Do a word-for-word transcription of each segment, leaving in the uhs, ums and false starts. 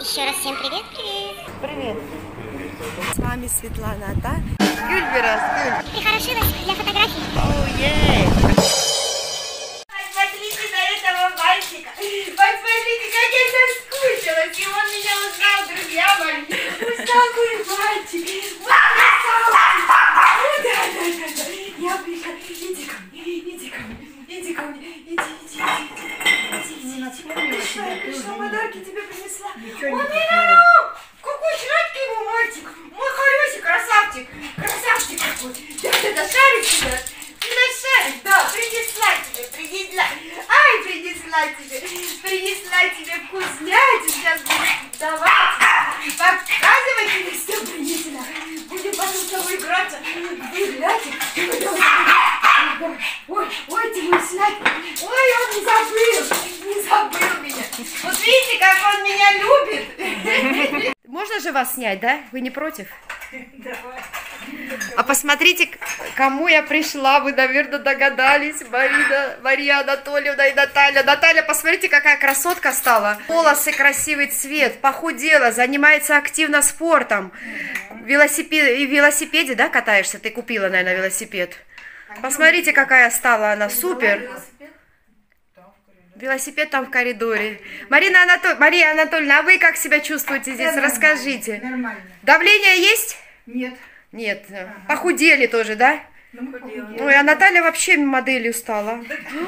Еще раз всем привет, привет. Привет. С вами Светлана, да? Гюльберас, Гюль. Прихорошилась для фотографий. Оу, ей. Посмотрите на этого мальчика. Посмотрите, как я соскучилась. И он меня узнал, друзья мои. Узнал мой мальчик. Да, да, да, да. Я пришла. Иди ко мне, иди ко мне, иди ко мне. Иди, иди, иди. Пришла, пришла, подарки тебе принесла. Он меня... Какой сладкий его мальчик. Мой хороший красавчик. Красавчик какой. Да, да, да, шарик тебе. Ты на шарик, да, принесла тебе, принесла. Ай, принесла тебе, принесла тебе вкуснятину. Сейчас будешь давать, показывать тебе все принесла. Будем потом с тобой играться. Гулять. Ой, ой, ты мой сладкий. Ой, он не забыл, не забыл меня. Вот видите, как он меня любит. Можно же вас снять, да? Вы не против? Давай. А посмотрите, кому я пришла, вы, наверное, догадались. Марина, Мария Анатольевна и Наталья. Наталья, посмотрите, какая красотка стала. Волосы, красивый цвет, похудела, занимается активно спортом. Велосипед, и в велосипеде, да, катаешься? Ты купила, наверное, велосипед. Посмотрите, какая стала она, супер. Велосипед там в коридоре. Марина Анатоль... Мария Анатольевна, а вы как себя чувствуете здесь? Да, расскажите. Нормально. Давление есть? Нет. Нет. Ага. Похудели тоже, да? Ну, похудела. Ой, а Наталья вообще моделью стала.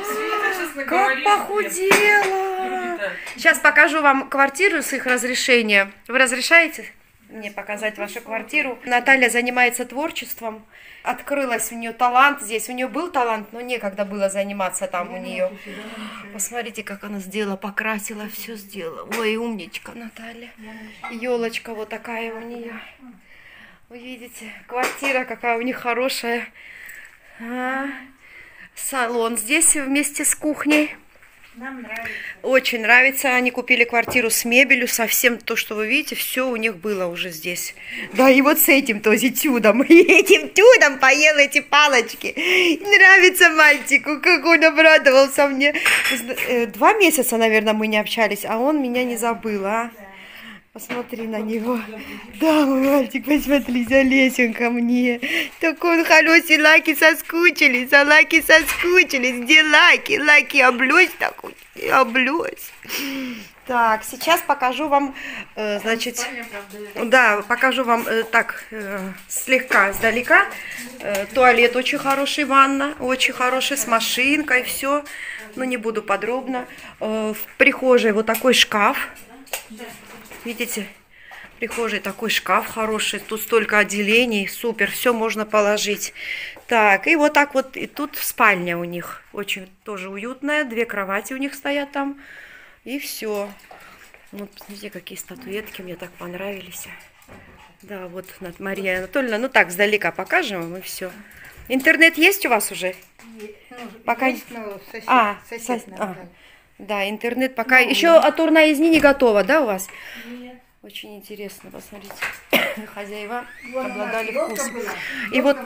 Как похудела! Сейчас покажу вам квартиру с их разрешения. Вы разрешаете мне показать вашу квартиру? Наталья занимается творчеством. Открылась у нее талант здесь. У нее был талант, но некогда было заниматься там у нее. Посмотрите, как она сделала, покрасила, все сделала. Ой, умничка Наталья. Елочка вот такая у нее. Вы видите, квартира какая у них хорошая. А, салон здесь вместе с кухней. Нам нравится. Очень нравится. Они купили квартиру с мебелью. Совсем то, что вы видите, все у них было уже здесь. Да, и вот с этим тоже тюдом. И этим тюдом поел эти палочки. Нравится мальчику, как он обрадовался мне. Два месяца, наверное, мы не общались, а он меня не забыл, а? Посмотри на него. Да, мой мальчик, посмотри, залезь ко мне. Такой он хороший, Лаки соскучились, а Лаки соскучились. Где Лаки? Лаки облезь такой, облезь. Так, сейчас покажу вам, э, значит, да, покажу вам э, так, э, слегка сдалека. Э, туалет очень хороший, ванна, очень хороший, с машинкой, все. Но не буду подробно. Э, в прихожей вот такой шкаф. Видите, в прихожей такой шкаф хороший, тут столько отделений, супер, все можно положить. Так, и вот так вот, и тут спальня у них, очень тоже уютная, две кровати у них стоят там, и все. Вот, смотрите, какие статуэтки мне так понравились. Да, вот Мария Анатольевна, ну так, сдалека покажем вам, и все. Интернет есть у вас уже? Нет, ну, пока... есть, но сосед, а, сосед, сос... а, да, интернет пока... Ну, еще атурная из не готова, да, у вас? Нет. Очень интересно, посмотрите. Хозяева Вон обладали вкусом. Была. И вот,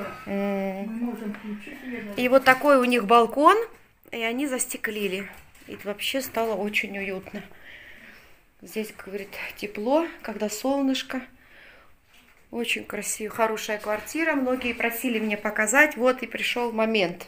м- и вот такой у них балкон, и они застеклили. И вообще стало очень уютно. Здесь, говорит, тепло, когда солнышко. Очень красиво, хорошая квартира. Многие просили мне показать. Вот и пришел момент.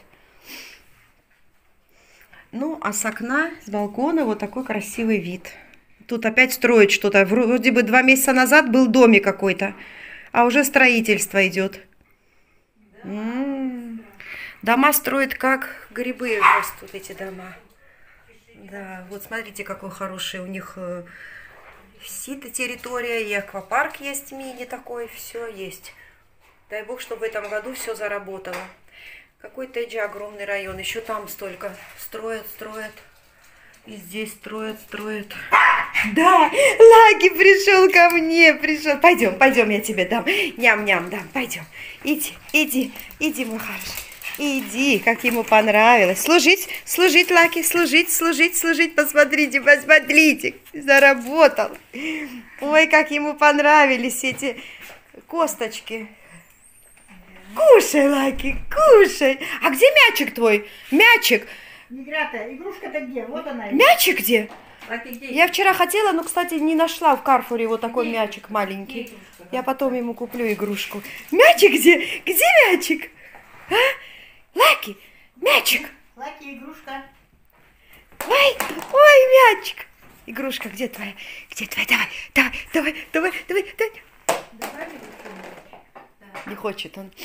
Ну, а с окна, с балкона вот такой красивый вид. Тут опять строят что-то. Вроде бы два месяца назад был домик какой-то, а уже строительство идет. Да. М-м-м. Дома строят как грибы, растут эти дома. Да, вот смотрите, какой хороший у них сито территория, и аквапарк есть мини такой, все есть. Дай бог, чтобы в этом году все заработало. Какой Тэджи огромный район, еще там столько строят, строят. И здесь строят, строят. Да, Лаки пришел ко мне, пришел. Пойдем, пойдем, я тебе дам. Ням-ням дам, пойдем. Иди, иди, иди, мой хороший. Иди, как ему понравилось. Служить, служить, Лаки, служить, служить, служить. Посмотрите, посмотрите. Заработал. Ой, как ему понравились эти косточки. Кушай, Лаки, кушай. А где мячик твой? Мячик. Игра-то, игрушка-то где? Вот она. Мячик где? Я вчера хотела, но, кстати, не нашла в Карфуре вот такой мячик маленький. Я потом ему куплю игрушку. Мячик где? Где мячик? А? Лаки, мячик. Лаки, игрушка. Ой, ой, мячик. Игрушка, где твоя? Где твоя? Давай, давай, давай, давай, давай, давай. Не хочет он.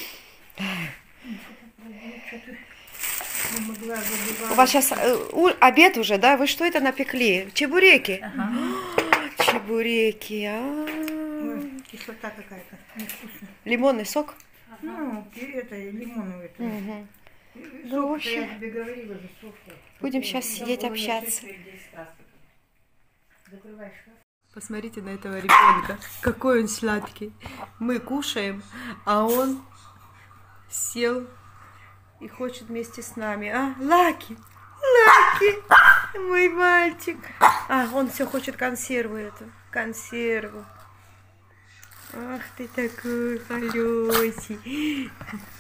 У вас сейчас э, у, обед уже, да? Вы что это напекли? Чебуреки? Ага. Чебуреки, а Ой, кислота какая-то, невкусно. Лимонный сок? Ну, это, лимоновый это. Угу. Сок, Ну, в общем, я тебе говорила же, сок. будем сейчас сидеть общаться. Закрывай шкаф. Посмотрите на этого ребенка, какой он сладкий. Мы кушаем, а он сел и хочет вместе с нами. А, Лаки, Лаки, мой мальчик. А, он все хочет консерву эту, консерву. Ах ты такой хороший.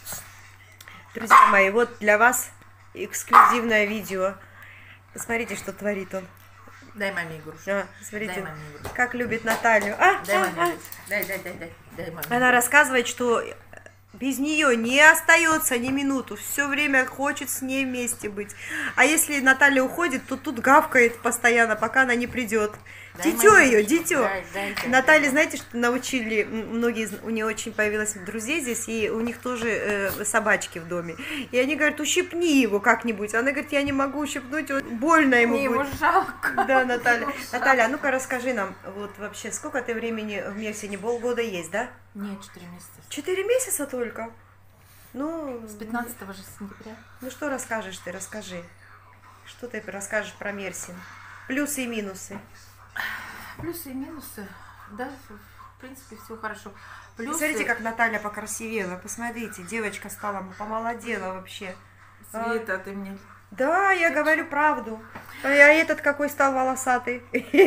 Друзья мои, вот для вас эксклюзивное видео. Посмотрите, что творит он. Дай маме игрушку. А, смотрите, Дай маме игрушку. как любит Наталью. А, Дай а, маме а. игрушку. Дай, дай, дай, дай. Дай маме. Она рассказывает, что без нее не остается ни минуту. Все время хочет с ней вместе быть. А если Наталья уходит, то тут гавкает постоянно, пока она не придет. Дай Дитё маме ее, игрушку. дитё. Дай, дай, дай, Наталья, дай. знаете, что научили, м, многие, из- у нее очень появилось друзей здесь, и у них тоже э, собачки в доме. И они говорят, ущипни его как-нибудь. Она говорит, я не могу ущипнуть, вот больно ему Мне его будет. жалко. Да, Наталья. Наталья, а ну-ка расскажи нам, вот вообще, сколько ты времени в Мексике? Полгода есть, да? Нет, четыре месяца. Четыре месяца только? Ну, С пятнадцатого же сентября. ну что расскажешь ты, расскажи. Что ты расскажешь про Мерсин? Плюсы и минусы. Плюсы и минусы. Да, в принципе, все хорошо. И Плюсы... смотрите, как Наталья покрасивела. Посмотрите, девочка стала, помолодела вообще. Света, ты мне... Да, я говорю правду. А этот какой стал волосатый.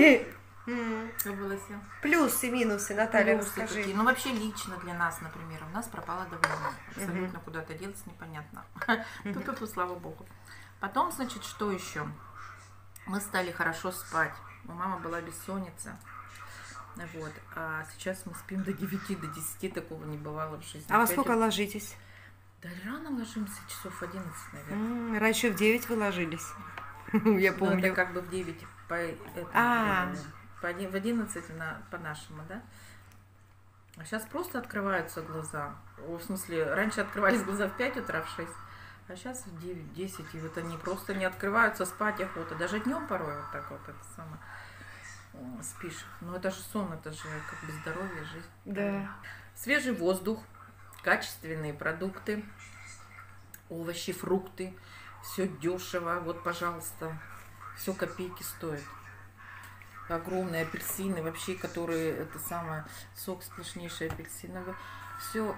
М. Что было с ним? Плюсы и минусы, Наталья, Плюсы расскажи. какие? Ну, вообще лично для нас, например, у нас пропало давление. Абсолютно куда-то делось, непонятно. Ту-ту-ту, слава богу. Потом, значит, что еще? Мы стали хорошо спать. У мамы была бессонница. Вот. А сейчас мы спим до девяти, до десяти, такого не бывало в жизни. А во Пять сколько ут- ложитесь? Да рано ложимся, часов в одиннадцать, наверное. М, Раньше в девять вы ложились. Я Ну, помню. это как бы в девять по, этому, А. э, по один- в одиннадцать на, по-нашему, да? А сейчас просто открываются глаза. О, в смысле, раньше открывались глаза в пять утра, в шесть, а сейчас в девять-десять. И вот они просто не открываются, спать охота. Даже днем порой вот так вот это самое э, спишь. Но это же сон, это же как бы здоровье, жизнь. Да. Свежий воздух, качественные продукты, овощи, фрукты. Все дешево. Вот, пожалуйста, все копейки стоит. Огромные апельсины, вообще, которые, это самое, сок сплошнейший апельсиновый. Все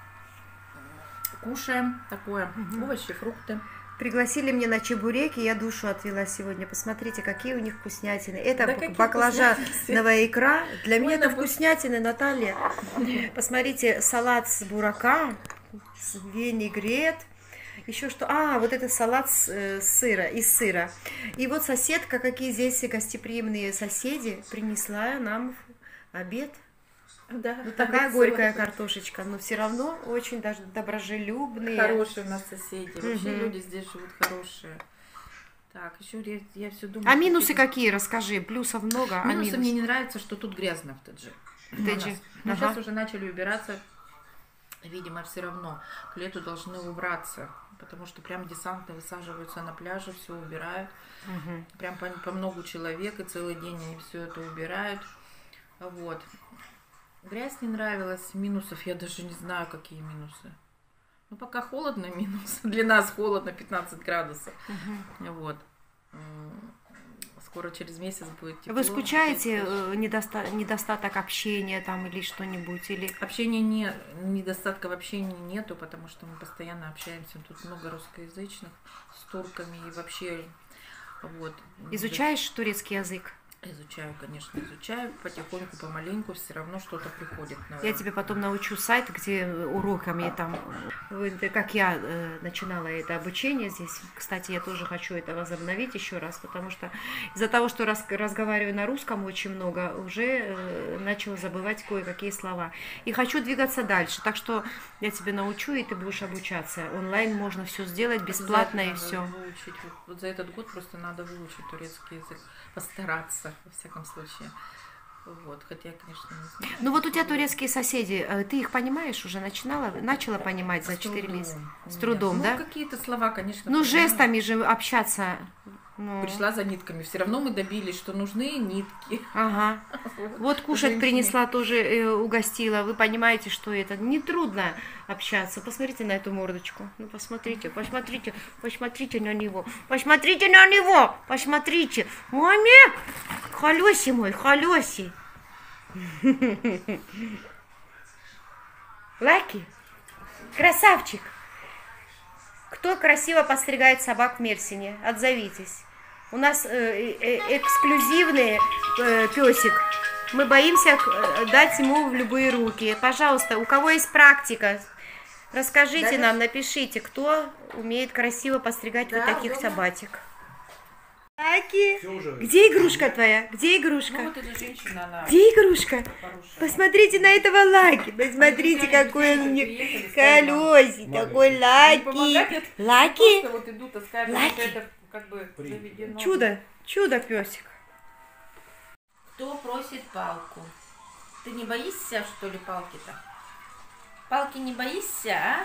кушаем, такое, овощи, фрукты. Пригласили меня на чебуреки, я душу отвела сегодня. Посмотрите, какие у них вкуснятины. Это Да бак- какие баклажановая икра. Для меня Ой, это да вот- вкуснятины, Наталья. Посмотрите, салат с бурака, с винегрет. Еще что? А, вот это салат с э, сыра, из сыра. И вот соседка, какие здесь гостеприимные соседи, принесла нам обед. Да, Вот такая горькая картошечка, но все равно очень даже доброжелюбные. Хорошие у нас соседи. Вообще Мгм. люди здесь живут хорошие. Так, еще я, я все думаю. А что минусы какие-то- какие? Расскажи. Плюсов много, а Минусы минусы? мне не нравится, что тут грязно в Тадже. В Тадже. Но Ага. сейчас уже начали убираться. Видимо, все равно к лету должны убраться. Потому что прям десанты высаживаются на пляже, все убирают. Мгм. Прям по, по много человек, и целый день они все это убирают. Вот. Грязь не нравилась. Минусов я даже не знаю, какие минусы. Ну, пока холодно, минус. Для нас холодно, пятнадцать градусов. Вот. М, Скоро через месяц будет тепло. Вы скучаете, Опять э, недоста- недостаток общения там или что-нибудь? Или... Общения не, недостатка в общении нету, потому что мы постоянно общаемся. Тут много русскоязычных с турками и вообще вот. Изучаешь турецкий язык? Изучаю, конечно, изучаю. Потихоньку, помаленьку все равно что-то приходит. Я тебе потом научу сайт, где уроками там, как я э, начинала это обучение здесь. Кстати, я тоже хочу это возобновить еще раз, потому что из-за того, что раз, разговариваю на русском очень много, уже э, начала забывать кое-какие слова. И хочу двигаться дальше. Так что я тебе научу, и ты будешь обучаться. Онлайн можно все сделать бесплатно и все. Выучить. Вот за этот год просто надо выучить турецкий язык. Постараться, во всяком случае. Вот, хотя, конечно, не знаю. Ну вот у тебя турецкие соседи, ты их понимаешь уже? Начинала, начала понимать за четыре месяца? С трудом, ну, да? Ну, какие-то слова, конечно. Ну, понимаю. жестами же общаться. Ну. Пришла за нитками. Все равно мы добились, что нужны нитки. Ага. Вот кушать Женщины. принесла, тоже э, угостила. Вы понимаете, что это нетрудно общаться. Посмотрите на эту мордочку. Ну, посмотрите, посмотрите, посмотрите на него. Посмотрите на него, посмотрите. Маме, холёси мой, холёси. Лаки, красавчик. Кто красиво постригает собак в Мерсине? Отзовитесь. У нас э, э, эксклюзивный э, песик. Мы боимся э, дать ему в любые руки. Пожалуйста, у кого есть практика, расскажите Да, нам, напишите, кто умеет красиво постригать Да, вот таких дома. собачек. Лаки, где игрушка твоя? Где игрушка? Ну, вот эта женщина, она Где игрушка? хорошая. Посмотрите на этого Лаки. Посмотрите, какой он мне колесик. Такой Лаки. Лаки. Просто вот идут, а скажут, Лаки. что это как бы заведено. Чудо. Чудо, песик. Кто просит палку? Ты не боишься, что ли, палки-то? Палки не боишься, а?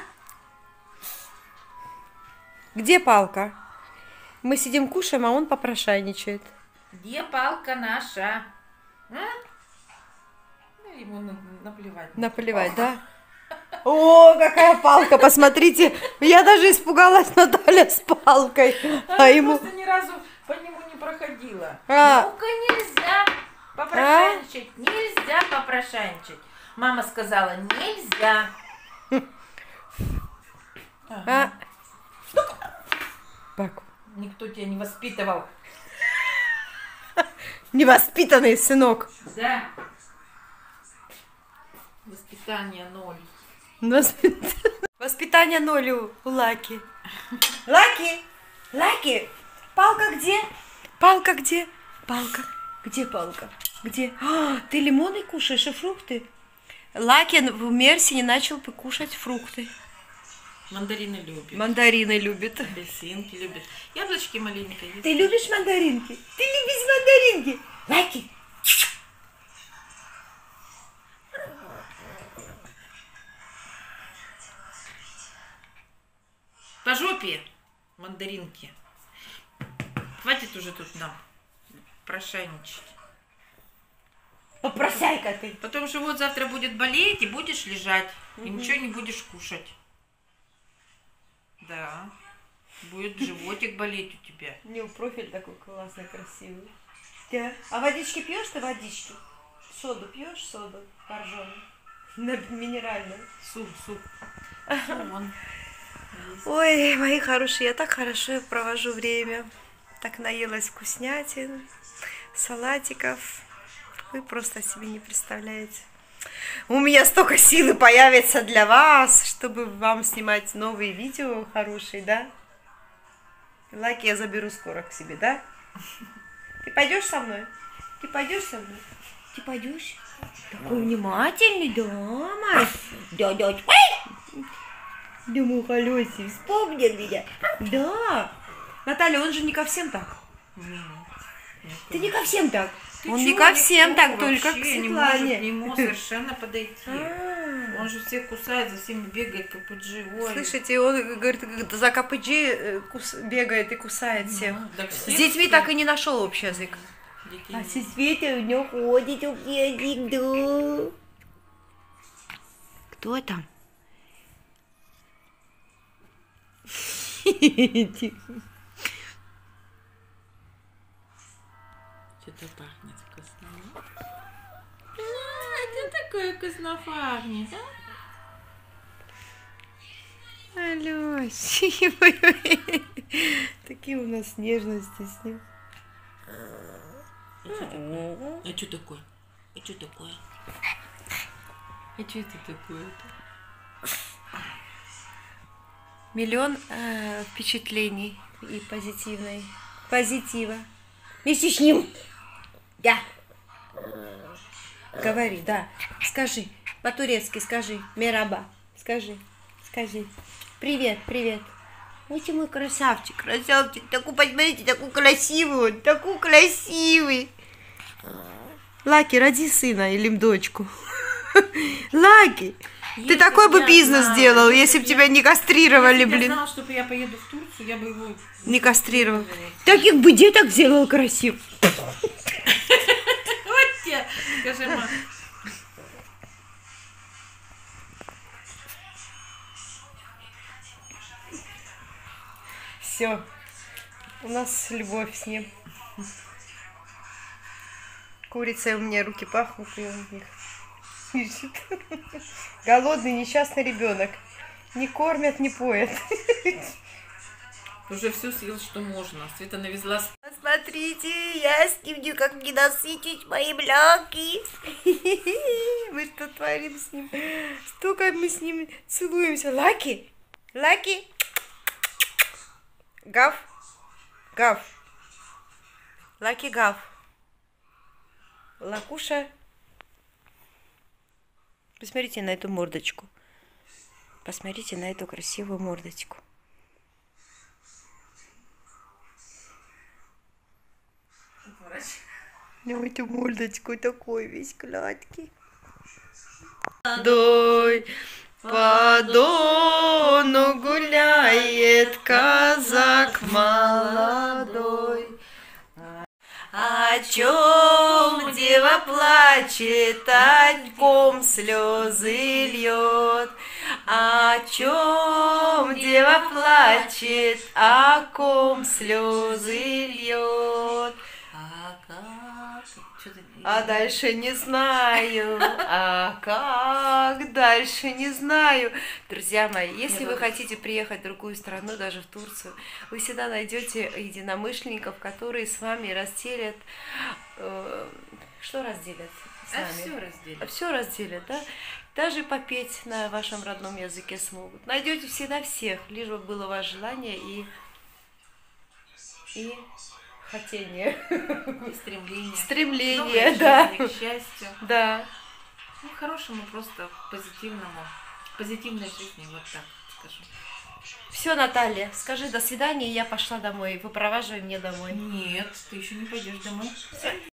Где палка? Мы сидим, кушаем, а он попрошайничает. Где палка наша? А? Ну, ему на- наплевать. Наплевать, да? О, какая палка, посмотрите. Я даже испугалась, Наталья, с палкой. А Я ему... просто ни разу по нему не проходила. А. Ну-ка, нельзя попрошайничать. Нельзя попрошайничать. Мама сказала, нельзя. А? Так. Никто тебя не воспитывал. Невоспитанный сынок. Да. Воспитание ноль. Воспит- Воспитание ноль у у Лаки. Лаки! Лаки! Палка где? Палка где? Палка. Где палка? Где? А, ты лимоны кушаешь и фрукты? Лаки в Мерсине начал покушать фрукты. Мандарины любит. Мандарины любит. Апельсинки любит. Яблочки маленькие есть. Ты любишь мандаринки? Ты любишь мандаринки? Лаки! По жопе мандаринки. Хватит уже тут нам прошайничать. Попросяй-ка ты. Потом живот завтра будет болеть, и будешь лежать, и ничего не будешь кушать. Да. Будет животик болеть у тебя. У него профиль такой классный, красивый. Да. А водички пьешь ты водички? Соду пьешь, соду боржоми? На минеральную. Суп, суп. Вон. Ой, мои хорошие, я так хорошо провожу время. Так наелась вкуснятин, салатиков. Вы просто себе не представляете. У меня столько силы появится для вас, чтобы вам снимать новые видео хорошие, да? Лаки я заберу скоро к себе, да? Ты пойдешь со мной? Ты пойдешь со мной? Ты пойдешь? Такой внимательный, да, мой? Да, да. Да, мой холёсий, вспомнил меня. Да. Наталья, он же не ко всем так. Ты не ко всем так. Ты Он чего, не ко всем никто так, только к вообще не может Светлане. к нему совершенно подойти. А. Он же всех кусает, за всеми бегает, как пуджи. Ой. Слышите, он говорит, за КПГ э, кус- бегает и кусает всех. Ну, так С всех детьми всех так и не нашел общий язык. детей. А со Светой у него ходит общий язык, да. Кто там? Что-то пахнет вкусно. А, это такое вкусно пахнет, а? Алёсь, такие у нас нежности с ним. А что такое? А что такое? А что это такое-то? Миллион э, впечатлений и позитивной. Позитива. Вместе с ним. Да. Говори, да. Скажи. По-турецки скажи. Мераба. Скажи. Скажи. Привет, привет. Ой, ты мой красавчик, красавчик. Такой, посмотрите, такой красивый он. Такой красивый. Лаки, роди сына или дочку. Лаки. Ты такой бы бизнес знала, сделал, если если б бы я- тебя не кастрировали, Если бы я блин. знала, что я поеду в Турцию, я бы его... Не кастрировал. Таких бы деток сделал красив. Вот тебе, скажи, мам. Все. У нас любовь с ним. Курицей у меня руки пахнут, и он в них пишет. Голодный несчастный ребенок. Не кормят, не поят. Уже все съел, что можно. Света навезла... Смотрите, я снимаю, как мне насытить мои бляки. Мы что творим с ним? Столько мы с ним целуемся. Лаки, Лаки. Гав, гав. Лаки, гав. Лакуша. Посмотрите на эту мордочку. Посмотрите на эту красивую мордочку. Ну, эту мордочку такой весь гладкий. Дой по Дону гуляет казак молодой. О чем дева плачет, о ком слезы льет? О чем дева плачет, о ком слезы льет? А как? Что-то... А дальше не знаю, а как дальше не знаю. Друзья мои, если вы хотите приехать в другую страну, даже в Турцию, вы всегда найдете единомышленников, которые с вами разделят. Э, что разделят с А вами? все разделят. Все разделят, да? Даже попеть на вашем родном языке смогут. Найдете всегда всех, лишь бы было ваше желание и, и хотение. И стремление. Стремление, К да. жизни, к счастью. Да. Ну, к хорошему, просто к позитивному. Позитивной жизни, вот так скажу. Все, Наталья, скажи до свидания, и я пошла домой. Выпроваживай меня домой. Нет, ты еще не пойдешь домой.